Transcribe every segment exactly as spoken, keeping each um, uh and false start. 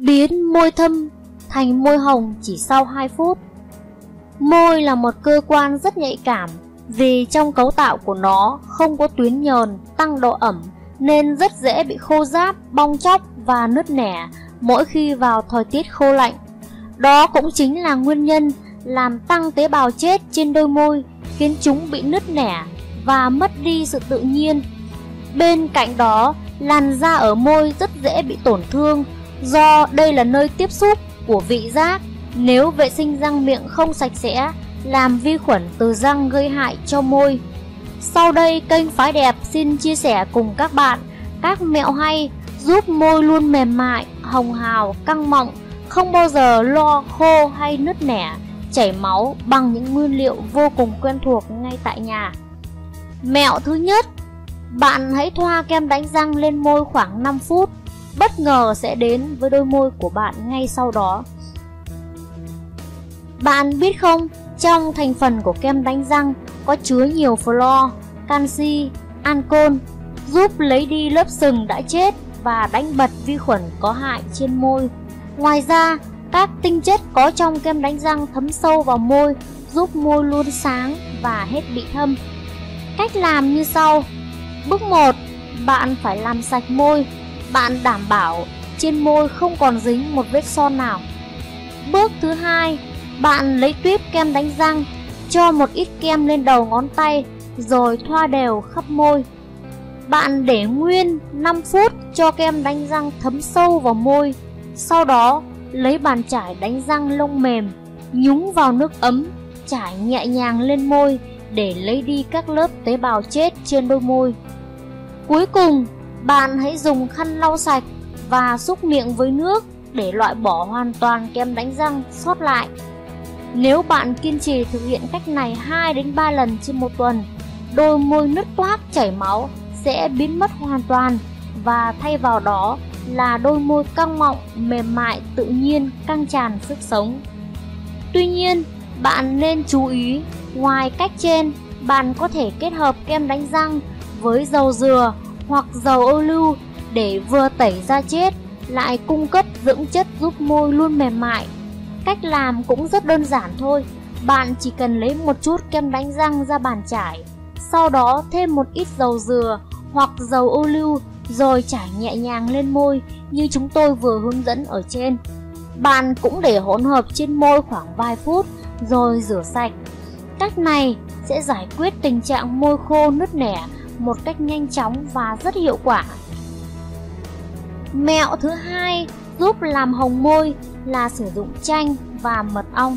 biến môi thâm thành môi hồng chỉ sau hai phút. Môi là một cơ quan rất nhạy cảm vì trong cấu tạo của nó không có tuyến nhờn tăng độ ẩm nên rất dễ bị khô ráp, bong tróc và nứt nẻ mỗi khi vào thời tiết khô lạnh. Đó cũng chính là nguyên nhân làm tăng tế bào chết trên đôi môi, khiến chúng bị nứt nẻ và mất đi sự tự nhiên. Bên cạnh đó, làn da ở môi rất dễ bị tổn thương do đây là nơi tiếp xúc của vị giác. Nếu vệ sinh răng miệng không sạch sẽ, làm vi khuẩn từ răng gây hại cho môi. Sau đây kênh Phái Đẹp xin chia sẻ cùng các bạn các mẹo hay giúp môi luôn mềm mại, hồng hào, căng mọng, không bao giờ lo khô hay nứt nẻ, chảy máu bằng những nguyên liệu vô cùng quen thuộc ngay tại nhà. Mẹo thứ nhất, bạn hãy thoa kem đánh răng lên môi khoảng năm phút. Bất ngờ sẽ đến với đôi môi của bạn ngay sau đó. Bạn biết không, trong thành phần của kem đánh răng có chứa nhiều fluor, canxi, ancol, giúp lấy đi lớp sừng đã chết và đánh bật vi khuẩn có hại trên môi. Ngoài ra, các tinh chất có trong kem đánh răng thấm sâu vào môi, giúp môi luôn sáng và hết bị thâm. Cách làm như sau. Bước một, bạn phải làm sạch môi. Bạn đảm bảo trên môi không còn dính một vết son nào. Bước thứ hai, bạn lấy tuyếp kem đánh răng, cho một ít kem lên đầu ngón tay rồi thoa đều khắp môi. Bạn để nguyên năm phút cho kem đánh răng thấm sâu vào môi. Sau đó lấy bàn chải đánh răng lông mềm, nhúng vào nước ấm, trải nhẹ nhàng lên môi để lấy đi các lớp tế bào chết trên đôi môi. Cuối cùng, bạn hãy dùng khăn lau sạch và súc miệng với nước để loại bỏ hoàn toàn kem đánh răng sót lại. Nếu bạn kiên trì thực hiện cách này hai đến ba lần trên một tuần, đôi môi nứt toác chảy máu sẽ biến mất hoàn toàn và thay vào đó là đôi môi căng mọng, mềm mại, tự nhiên, căng tràn sức sống. Tuy nhiên, bạn nên chú ý, ngoài cách trên, bạn có thể kết hợp kem đánh răng với dầu dừa hoặc dầu ô liu để vừa tẩy da chết, lại cung cấp dưỡng chất giúp môi luôn mềm mại. Cách làm cũng rất đơn giản thôi. Bạn chỉ cần lấy một chút kem đánh răng ra bàn chải, sau đó thêm một ít dầu dừa hoặc dầu ô liu rồi trải nhẹ nhàng lên môi như chúng tôi vừa hướng dẫn ở trên. Bạn cũng để hỗn hợp trên môi khoảng vài phút rồi rửa sạch. Cách này sẽ giải quyết tình trạng môi khô nứt nẻ một cách nhanh chóng và rất hiệu quả. Mẹo thứ hai giúp làm hồng môi là sử dụng chanh và mật ong.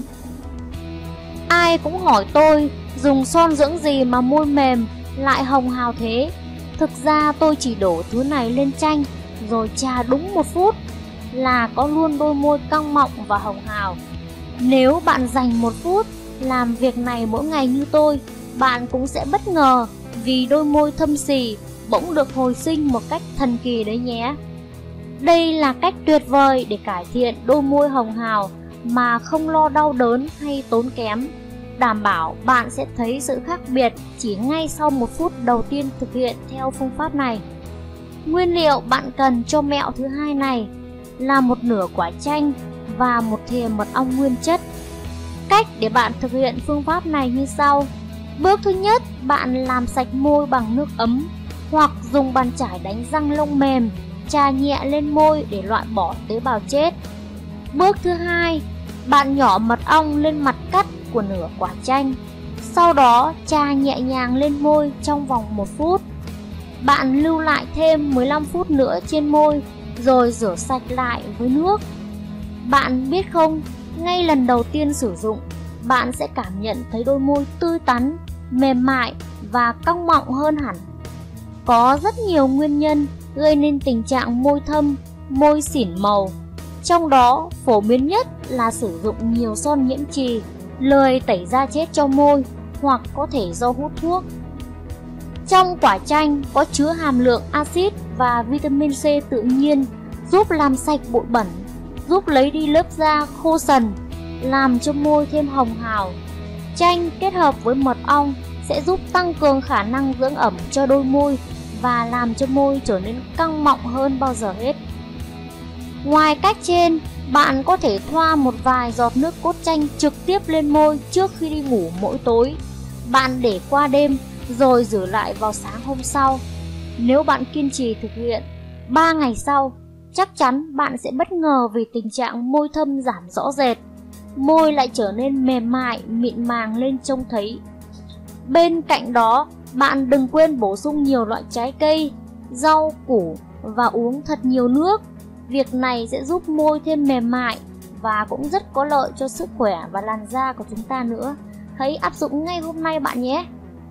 Ai cũng hỏi tôi dùng son dưỡng gì mà môi mềm lại hồng hào thế. Thực ra tôi chỉ đổ thứ này lên chanh rồi chà đúng một phút là có luôn đôi môi căng mọng và hồng hào. Nếu bạn dành một phút làm việc này mỗi ngày như tôi, bạn cũng sẽ bất ngờ vì đôi môi thâm xì bỗng được hồi sinh một cách thần kỳ đấy nhé. Đây là cách tuyệt vời để cải thiện đôi môi hồng hào mà không lo đau đớn hay tốn kém. Đảm bảo bạn sẽ thấy sự khác biệt chỉ ngay sau một phút đầu tiên thực hiện theo phương pháp này. Nguyên liệu bạn cần cho mẹo thứ hai này là một nửa quả chanh và một thìa mật ong nguyên chất. Cách để bạn thực hiện phương pháp này như sau. Bước thứ nhất, bạn làm sạch môi bằng nước ấm hoặc dùng bàn chải đánh răng lông mềm, chà nhẹ lên môi để loại bỏ tế bào chết. Bước thứ hai, bạn nhỏ mật ong lên mặt cắt của nửa quả chanh. Sau đó chà nhẹ nhàng lên môi trong vòng một phút. Bạn lưu lại thêm mười lăm phút nữa trên môi rồi rửa sạch lại với nước. Bạn biết không, ngay lần đầu tiên sử dụng, bạn sẽ cảm nhận thấy đôi môi tươi tắn, mềm mại và cong mọng hơn hẳn. Có rất nhiều nguyên nhân gây nên tình trạng môi thâm, môi xỉn màu. Trong đó, phổ biến nhất là sử dụng nhiều son nhiễm chì, lười tẩy da chết cho môi hoặc có thể do hút thuốc. Trong quả chanh có chứa hàm lượng axit và vitamin C tự nhiên giúp làm sạch bụi bẩn, giúp lấy đi lớp da khô sần, làm cho môi thêm hồng hào. Chanh kết hợp với mật ong sẽ giúp tăng cường khả năng dưỡng ẩm cho đôi môi và làm cho môi trở nên căng mọng hơn bao giờ hết. Ngoài cách trên, bạn có thể thoa một vài giọt nước cốt chanh trực tiếp lên môi trước khi đi ngủ mỗi tối. Bạn để qua đêm rồi rửa lại vào sáng hôm sau. Nếu bạn kiên trì thực hiện ba ngày sau, chắc chắn bạn sẽ bất ngờ vì tình trạng môi thâm giảm rõ rệt. Môi lại trở nên mềm mại, mịn màng lên trông thấy. Bên cạnh đó, bạn đừng quên bổ sung nhiều loại trái cây, rau, củ và uống thật nhiều nước. Việc này sẽ giúp môi thêm mềm mại và cũng rất có lợi cho sức khỏe và làn da của chúng ta nữa. Hãy áp dụng ngay hôm nay bạn nhé.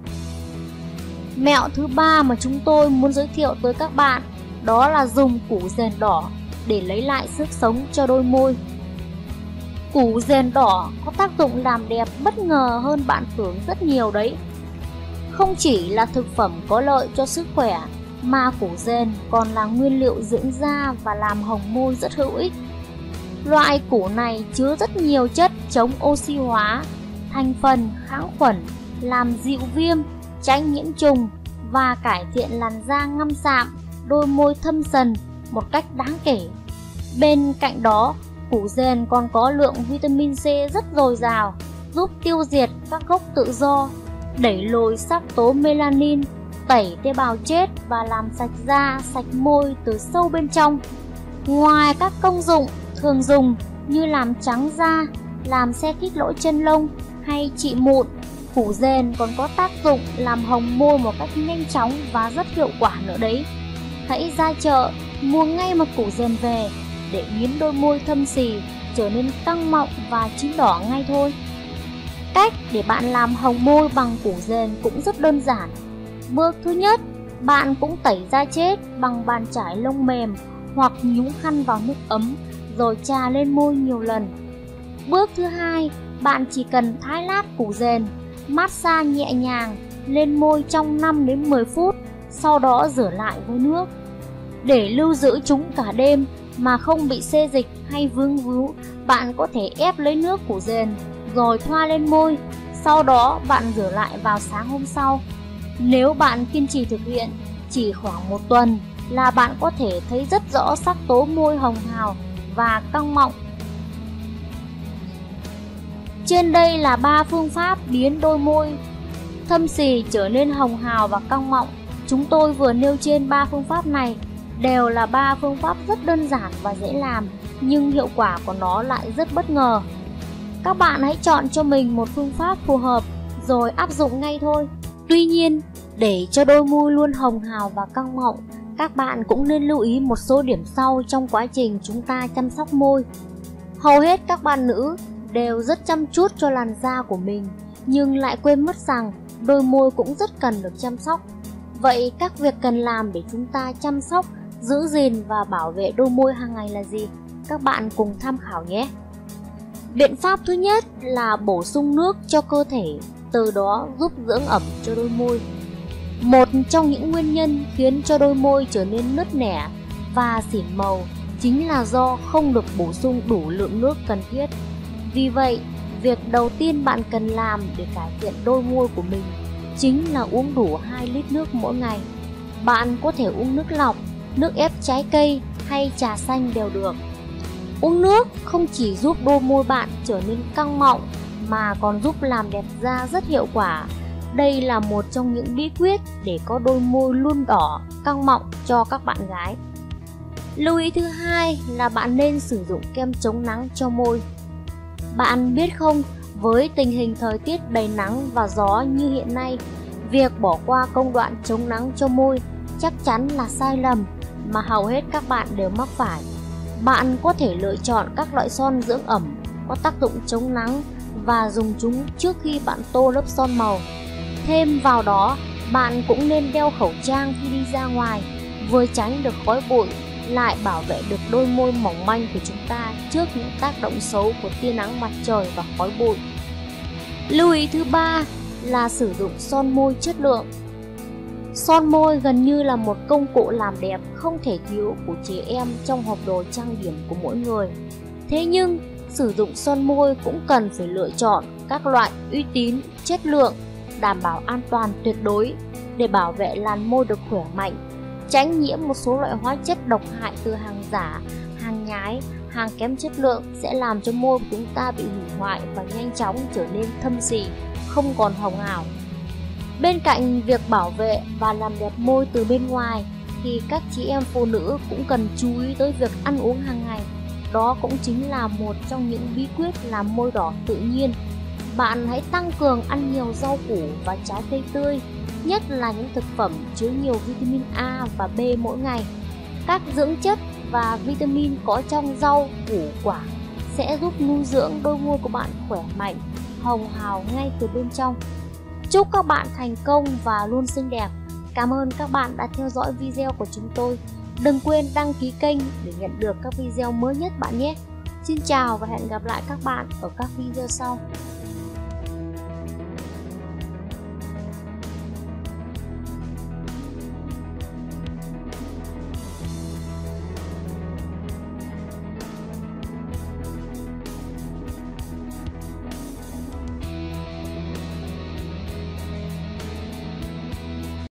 Mẹo thứ ba mà chúng tôi muốn giới thiệu tới các bạn đó là dùng củ dền đỏ để lấy lại sức sống cho đôi môi. Củ dền đỏ có tác dụng làm đẹp bất ngờ hơn bạn tưởng rất nhiều đấy. Không chỉ là thực phẩm có lợi cho sức khỏe, mà củ dền còn là nguyên liệu dưỡng da và làm hồng môi rất hữu ích. Loại củ này chứa rất nhiều chất chống oxy hóa, thành phần kháng khuẩn, làm dịu viêm, tránh nhiễm trùng và cải thiện làn da ngăm sạm, đôi môi thâm sần một cách đáng kể. Bên cạnh đó, củ dền còn có lượng vitamin C rất dồi dào, giúp tiêu diệt các gốc tự do, đẩy lùi sắc tố melanin, tẩy tế bào chết và làm sạch da, sạch môi từ sâu bên trong. Ngoài các công dụng thường dùng như làm trắng da, làm xe kít lỗ chân lông hay trị mụn, củ dền còn có tác dụng làm hồng môi một cách nhanh chóng và rất hiệu quả nữa đấy. Hãy ra chợ mua ngay một củ dền về để biến đôi môi thâm xì trở nên căng mọng và chín đỏ ngay thôi. Cách để bạn làm hồng môi bằng củ dền cũng rất đơn giản. Bước thứ nhất, bạn cũng tẩy da chết bằng bàn chải lông mềm hoặc nhúng khăn vào nước ấm rồi chà lên môi nhiều lần. Bước thứ hai, bạn chỉ cần thái lát củ dền, massage nhẹ nhàng lên môi trong năm đến mười phút, sau đó rửa lại với nước. Để lưu giữ chúng cả đêm mà không bị xê dịch hay vương vú, bạn có thể ép lấy nước củ dền rồi thoa lên môi, sau đó bạn rửa lại vào sáng hôm sau. Nếu bạn kiên trì thực hiện chỉ khoảng một tuần là bạn có thể thấy rất rõ sắc tố môi hồng hào và căng mọng. Trên đây là ba phương pháp biến đôi môi thâm xì trở nên hồng hào và căng mọng. Chúng tôi vừa nêu trên ba phương pháp này đều là ba phương pháp rất đơn giản và dễ làm, nhưng hiệu quả của nó lại rất bất ngờ. Các bạn hãy chọn cho mình một phương pháp phù hợp rồi áp dụng ngay thôi. Tuy nhiên, để cho đôi môi luôn hồng hào và căng mọng, các bạn cũng nên lưu ý một số điểm sau trong quá trình chúng ta chăm sóc môi. Hầu hết các bạn nữ đều rất chăm chút cho làn da của mình, nhưng lại quên mất rằng đôi môi cũng rất cần được chăm sóc. Vậy các việc cần làm để chúng ta chăm sóc, giữ gìn và bảo vệ đôi môi hàng ngày là gì? Các bạn cùng tham khảo nhé. Biện pháp thứ nhất là bổ sung nước cho cơ thể, từ đó giúp dưỡng ẩm cho đôi môi. Một trong những nguyên nhân khiến cho đôi môi trở nên nứt nẻ và xỉn màu chính là do không được bổ sung đủ lượng nước cần thiết. Vì vậy, việc đầu tiên bạn cần làm để cải thiện đôi môi của mình chính là uống đủ hai lít nước mỗi ngày. Bạn có thể uống nước lọc, nước ép trái cây hay trà xanh đều được. Uống nước không chỉ giúp đôi môi bạn trở nên căng mọng mà còn giúp làm đẹp da rất hiệu quả. Đây là một trong những bí quyết để có đôi môi luôn đỏ, căng mọng cho các bạn gái. Lưu ý thứ hai là bạn nên sử dụng kem chống nắng cho môi. Bạn biết không, với tình hình thời tiết đầy nắng và gió như hiện nay, việc bỏ qua công đoạn chống nắng cho môi chắc chắn là sai lầm mà hầu hết các bạn đều mắc phải. Bạn có thể lựa chọn các loại son dưỡng ẩm có tác dụng chống nắng và dùng chúng trước khi bạn tô lớp son màu. Thêm vào đó, bạn cũng nên đeo khẩu trang khi đi ra ngoài, vừa tránh được khói bụi, lại bảo vệ được đôi môi mỏng manh của chúng ta trước những tác động xấu của tia nắng mặt trời và khói bụi. Lưu ý thứ ba là sử dụng son môi chất lượng. Son môi gần như là một công cụ làm đẹp không thể thiếu của trẻ em trong hộp đồ trang điểm của mỗi người. Thế nhưng, sử dụng son môi cũng cần phải lựa chọn các loại uy tín, chất lượng, đảm bảo an toàn tuyệt đối để bảo vệ làn môi được khỏe mạnh, tránh nhiễm một số loại hóa chất độc hại từ hàng giả Hàng nhái, hàng kém chất lượng sẽ làm cho môi của chúng ta bị hủy hoại và nhanh chóng trở nên thâm xì, không còn hồng hào. Bên cạnh việc bảo vệ và làm đẹp môi từ bên ngoài thì các chị em phụ nữ cũng cần chú ý tới việc ăn uống hàng ngày. Đó cũng chính là một trong những bí quyết làm môi đỏ tự nhiên. Bạn hãy tăng cường ăn nhiều rau củ và trái cây tươi, nhất là những thực phẩm chứa nhiều vitamin A và B mỗi ngày. Các dưỡng chất và vitamin có trong rau, củ quả sẽ giúp nuôi dưỡng đôi môi của bạn khỏe mạnh, hồng hào ngay từ bên trong. Chúc các bạn thành công và luôn xinh đẹp. Cảm ơn các bạn đã theo dõi video của chúng tôi. Đừng quên đăng ký kênh để nhận được các video mới nhất bạn nhé. Xin chào và hẹn gặp lại các bạn ở các video sau.